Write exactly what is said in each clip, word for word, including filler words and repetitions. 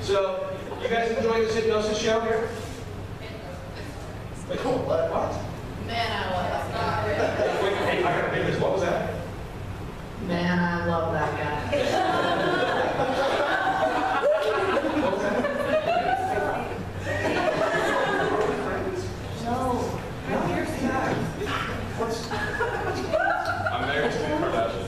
So, you guys enjoying this hypnosis show here? Wait, cool. What? What? Man, I love that guy. Wait, hey, I gotta pay this. What was that? Man, I love that guy. What was that? No. No, here's that. What's... I'm married to Kim Kardashian.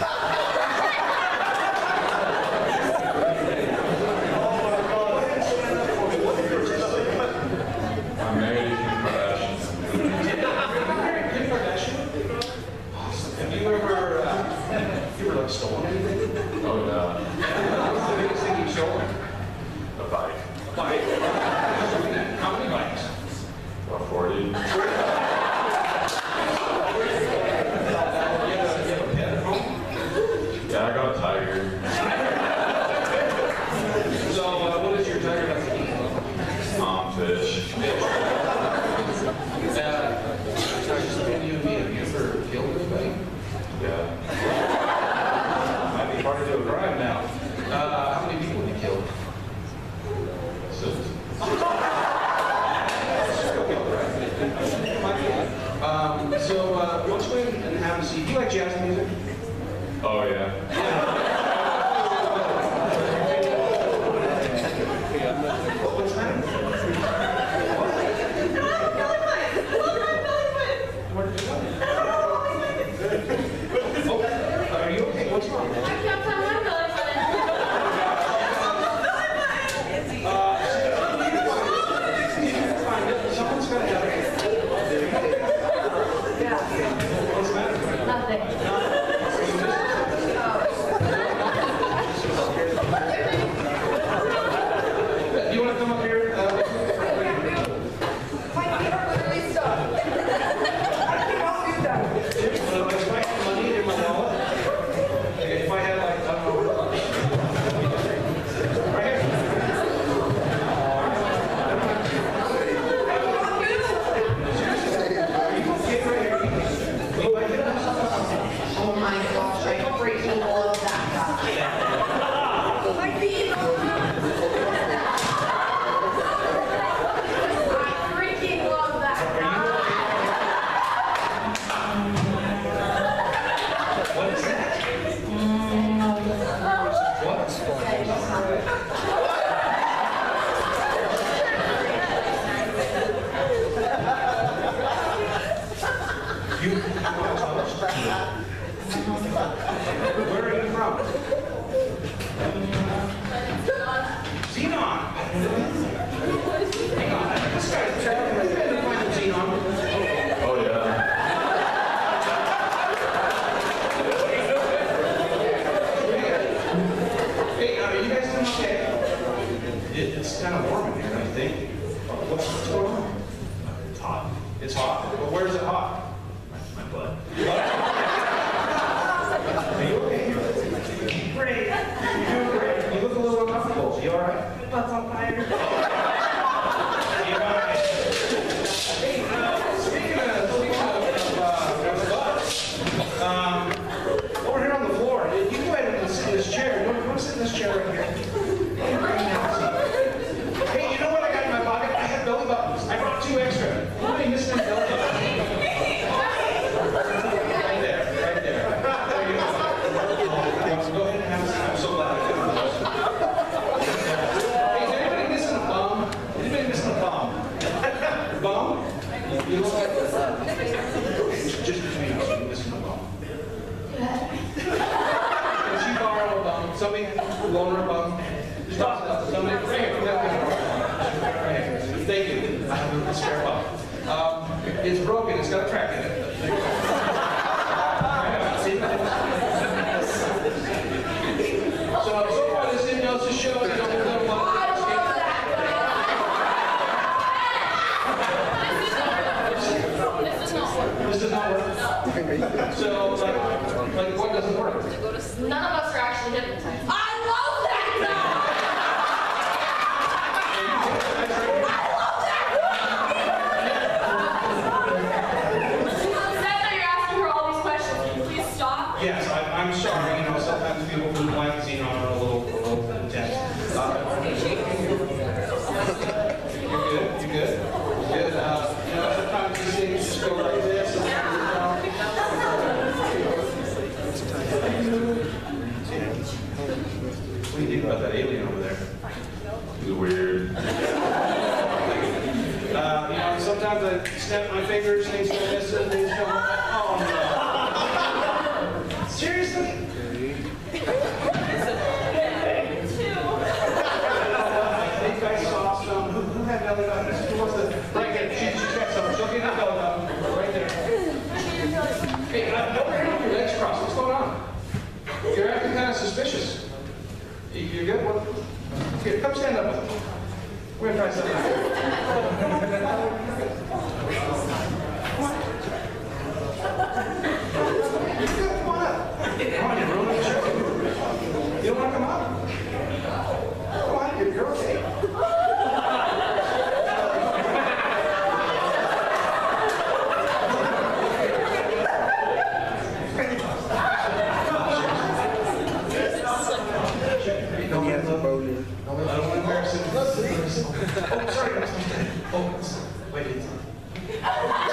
I'm married to Kim Kardashian. Kim Kardashian? Awesome. Have you ever, uh, you ever like stolen anything? Oh yeah, What's the biggest thing you've stolen? a bike. Bike. How many bikes? About forty. You have a, you have a pet at home? Yeah, I got a tiger. So, uh, what does your tiger have to eat? Um, fish. Uh, have you, have you ever killed anybody? Yeah. Might be part of your crime now. Uh, how many people have you killed? Six. Um, so, uh, why don't you go ahead and have a seat? Do you like jazz music? Oh yeah. What's that? Oh, are you okay? What's wrong? Someone's got to have it. What's the matter? Nothing. Do you want to come up here? Uh, My feet are literally stuck. I cannot do that. if I had money in my wallet, if I had like, I don't know, right here. Oh my gosh, I freaking love that guy. My feet are I freaking love that guy. What is that? You Where are you from? Xenon. Hang on, this guy's traveling. Have you been to find Xenon? Oh yeah. Hey, uh, are you guys doing okay? It, it's kind of warm in here, I think. What's, what's going on? It's hot. It's hot. Well, where's it hot? My butt. Are you okay? Great. You're doing great. You look a little uncomfortable. You all right? My butt's on fire. You all right? Hey, uh, speaking of, speaking of, of, uh, of butts, um, over here on the floor, you go ahead and sit in this chair. You want, you want to sit in this chair right here? Hey, you know what I got in my pocket? I have belly buttons. I brought two extra. Anybody missing belly buttons? Right there, right there. There you go. Go ahead and have a seat. I'm so glad I did this. Hey, is anybody missing a bum? Anybody missing a bum? Bum? You look like this. Just between us, you're missing a bum. Can she borrow a bum? Somebody loan her a bum? Just toss it up. Somebody, right here, come down here. Right here. Thank you. I have a spare bum. Um, it's broken. It's got a crack in it. So, so far this hypnosis show is going to be a lot of This does not work. So, like, like what doesn't work? None of us are actually hypnotized. I love that guy! I love that guy! sometimes I snap my fingers, things go missing, things go. Oh no! Seriously? I think I saw some. Who, who had belly buttons? Who wants to? Right there. She, she got some. She'll get that belly button. Right there. Hey, uh, over here with your legs crossed. What's going on? You're acting kind of suspicious. You, you're good? What? Here, come stand up with me. We're gonna try something out. Come on. You're good. Come on up. Come on, you're ruining the show. You don't want to come up? Come on, you're, you're okay. I don't want to embarrass him. Oh, sorry. Oh, wait.